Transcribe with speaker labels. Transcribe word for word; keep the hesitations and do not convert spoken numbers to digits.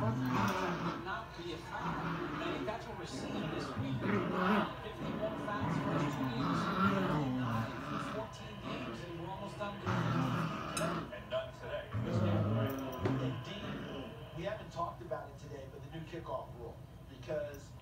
Speaker 1: would not be a foul. And I think that's what we're seeing this week. fifty-one fouls first two games. fourteen games, and we're almost done with it.
Speaker 2: And none today in this game, right?
Speaker 3: Indeed. We haven't talked about it today, but the new kickoff rule. Because